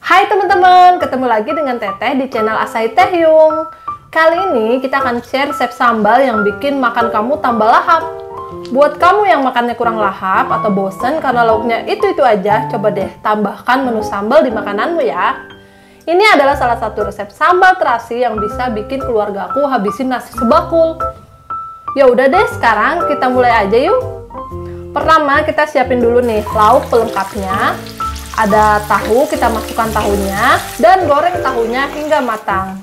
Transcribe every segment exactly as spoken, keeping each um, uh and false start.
Hai teman-teman, ketemu lagi dengan Teteh di channel Asai Tehyung. Kali ini kita akan share resep sambal yang bikin makan kamu tambah lahap. Buat kamu yang makannya kurang lahap atau bosen karena lauknya itu-itu aja, coba deh tambahkan menu sambal di makananmu ya. Ini adalah salah satu resep sambal terasi yang bisa bikin keluargaku habisin nasi sebakul. Ya udah deh, sekarang kita mulai aja yuk. Pertama kita siapin dulu nih lauk pelengkapnya. Ada tahu, kita masukkan tahunya dan goreng tahunya hingga matang.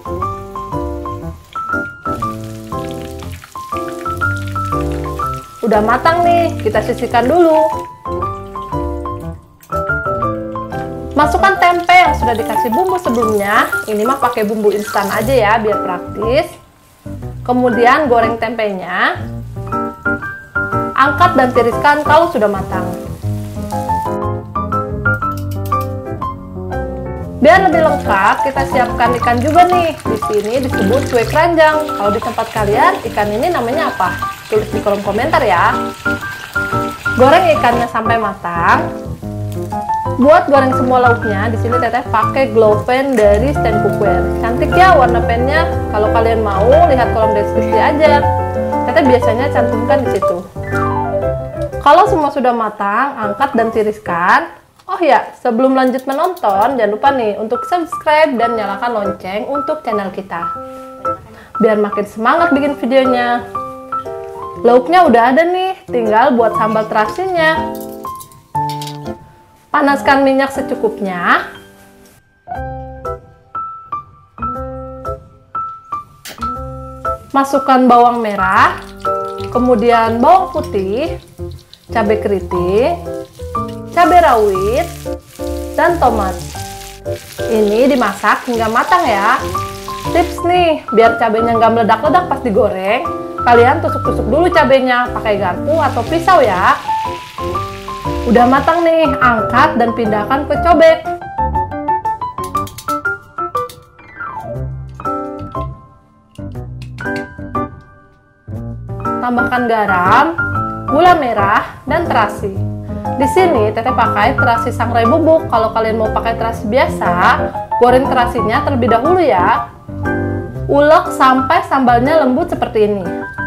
Udah matang nih, kita sisihkan dulu. Masukkan tempe yang sudah dikasih bumbu sebelumnya. Ini mah pakai bumbu instan aja ya biar praktis. Kemudian goreng tempenya. Angkat dan tiriskan kalau sudah matang. Biar lebih lengkap, kita siapkan ikan juga nih. Di sini disebut kue keranjang. Kalau di tempat kalian, ikan ini namanya apa? Tulis di kolom komentar ya. Goreng ikannya sampai matang. Buat goreng semua lauknya, di sini Teteh pakai glow pen dari stand cookware. Cantik ya warna pennya. Kalau kalian mau, lihat kolom deskripsi aja. Teteh biasanya cantumkan di situ. Kalau semua sudah matang, angkat dan tiriskan. Oh ya, sebelum lanjut menonton, jangan lupa nih untuk subscribe dan nyalakan lonceng untuk channel kita. Biar makin semangat bikin videonya. Lauknya udah ada nih, tinggal buat sambal terasinya. Panaskan minyak secukupnya. Masukkan bawang merah, kemudian bawang putih, cabai keriting, cabai rawit, dan tomat. Ini dimasak hingga matang ya. Tips nih, biar cabenya nggak meledak-ledak pas digoreng, kalian tusuk-tusuk dulu cabenya pakai garpu atau pisau ya. Udah matang nih, angkat dan pindahkan ke cobek. Tambahkan garam, gula merah, dan terasi. Di sini Teteh pakai terasi sangrai bubuk. Kalau kalian mau pakai terasi biasa, goreng terasinya terlebih dahulu ya. Ulek sampai sambalnya lembut seperti ini.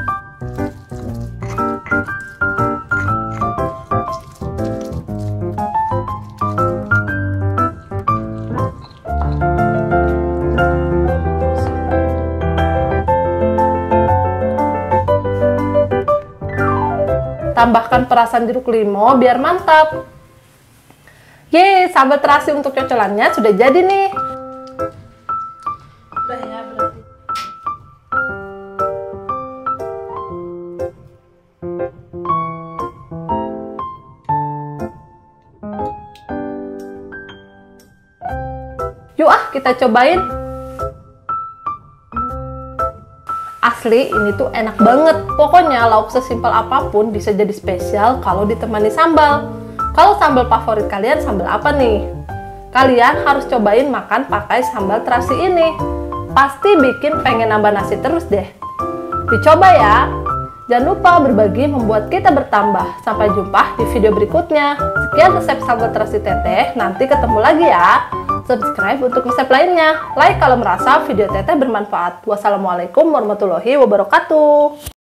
Tambahkan perasan jeruk limau biar mantap. Yeay, sambal terasi untuk cocolannya sudah jadi nih. Udah ya berarti. Yuk ah, kita cobain. Asli, ini tuh enak banget. Pokoknya lauk sesimpel apapun bisa jadi spesial kalau ditemani sambal. Kalau sambal favorit kalian sambal apa nih? Kalian harus cobain makan pakai sambal terasi ini. Pasti bikin pengen nambah nasi terus deh. Dicoba ya. Jangan lupa berbagi membuat kita bertambah. Sampai jumpa di video berikutnya. Sekian resep sambal terasi Teteh. Nanti ketemu lagi ya. Subscribe untuk resep lainnya. Like kalau merasa video Teteh bermanfaat. Wassalamualaikum warahmatullahi wabarakatuh.